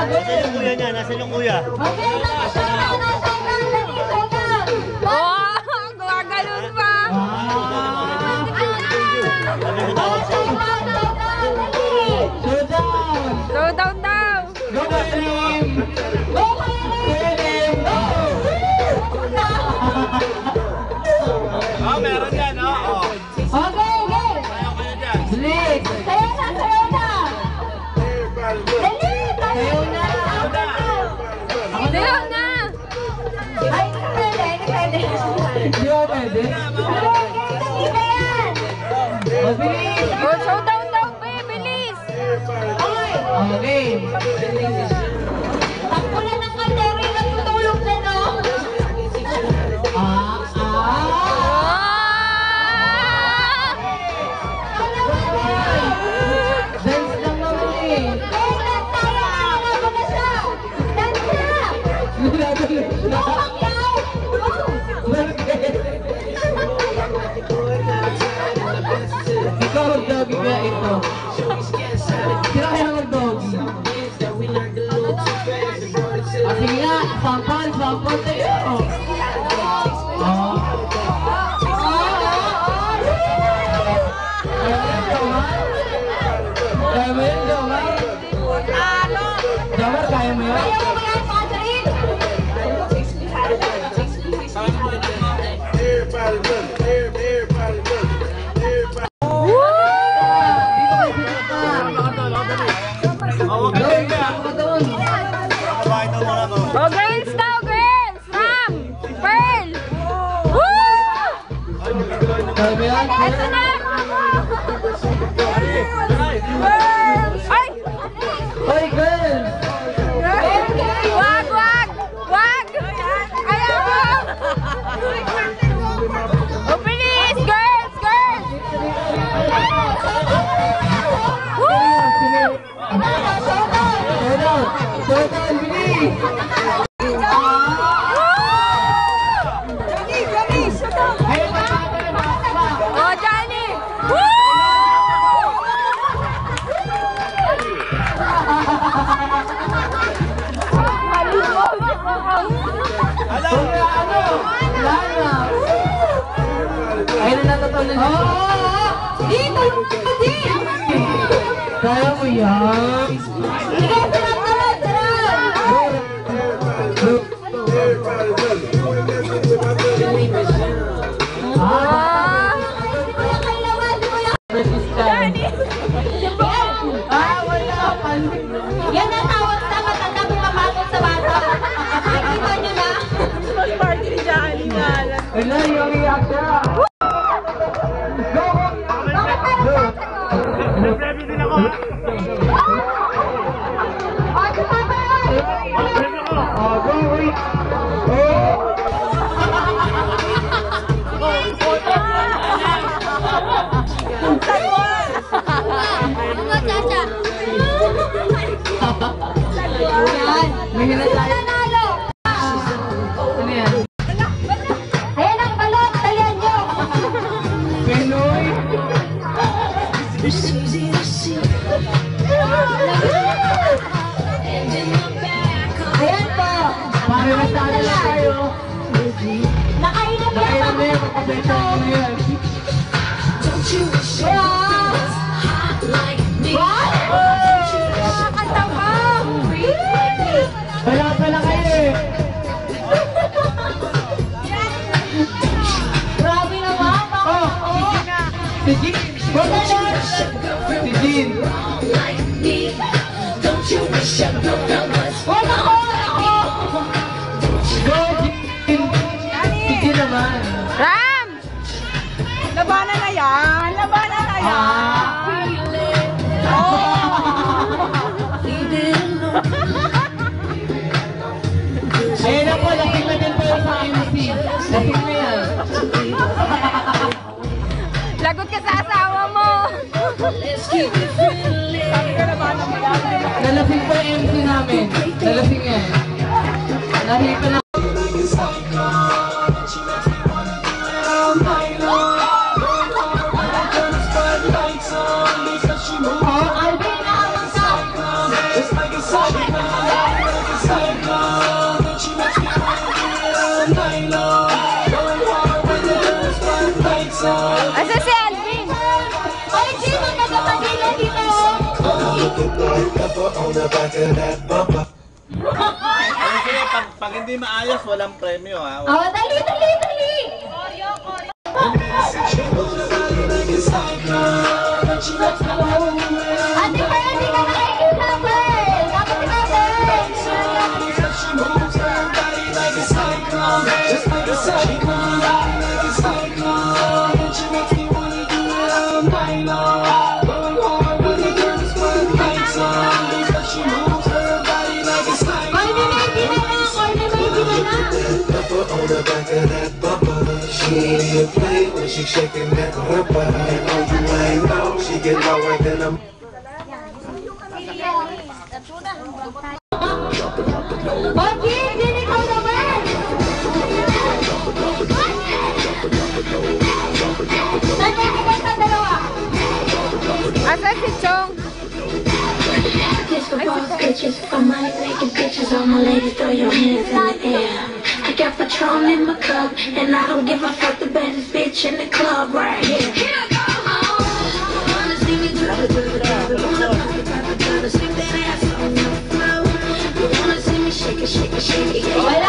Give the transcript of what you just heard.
Nasaan yung kuya niya? Nasaan yung kuya? Okay, oh, gumaganon pa. Ano mo tawag siya? Showdown daw. Go Kalim! Go Kalim! Oh, meron yan, oh. Okay, okay. Ayaw kayo dyan. Please. Sayo na, sayo na. Dali, sayo na. Sayo na. Ay, pwede, pwede. Hindi mo pwede? Hindi ba yan? Mabilis! Oh, showdown daw, bilis. Okay. Takbo na ng kaldero yung natutulog na, no? Dance lang naman eh. Dance tayo, nalalago na siya. Dance na. Pakyaw. Ikaw mag-doggy kaya ito. Sino kaya mag-doggy? Sige nga, sampal tayo. Kaya mo yun, Jomar? Jomar, kaya mo yun? Kaya mo yan, Patrick? Everybody look, everybody look, everybody. Oh, girls daw, girls. Ram, Pearl. Woo! Kaya mo yan? Ito na. Ay! Hoy, girls! Wag, wag! Wag! Ayaw mo! Oh, bilis! Girls! Girls! Woo! Showdown, bilis! Oh, Johnny! Woo! Ayun na natatawa na siya. Dito yung pati! Kaya mo yan? Sige, sarap, sarap, sarap! Everybody look. You wanna dance with my baby? Kuya Kailawan, Kuya! Yan ang tawag sa matanda pumapasok sa bata. Nakikita nyo na? Party ni Johnny, wala. Wala, yung iyak siya. Nag-review din ako, ha? O, sumabay! Oh, go, wait. Ano, Chacha? Yan. May hinatay. Nanalo! Ano yan? Ayan ang balot, talian nyo! Pinoy. Ayan po! Pare na sana na tayo. Nakainom yan! Nakainom na yun, makabenta ko na yan. What? Nakakanta ka! Wala pala kayo eh. Grabe naman! Si Jean. Si Jean. Huwag ako! Ako! Go, Jean. Si Jean naman. Ram! Labanan na yan! Labanan na yan! Ayun na po, lasing na din tayo sa MC. Lasing na yan. Lagot ka sa asawa mo! Nalasing po yung MC namin. Nalasing yan. Nahipa na. Alvin, nakamang ka! the back of that bumper. Kasi pag hindi maayos, walang premyo ha. Oh, dali, dali, dali. Ate Fer, hindi ka nakikita, Fer. Dapat ikaw, On the back of that bumper, she ain't even play when she shaking that rumpa. And oh, you ain't know, she get lower than a. Bogi, hindi ikaw naman. Saan yung iba sa dalawa? Asan si Chong? Just for boss bitches, for money making bitches, all my ladies throw your hands in the air. I got Patron in my cup, and I don't give a fuck, the baddest bitch in the club right here. Wanna see me drop it, wanna pop it, pop it, pop it, stick that ass on the floor. You wanna see me shake it, shake it, shake it, yeah.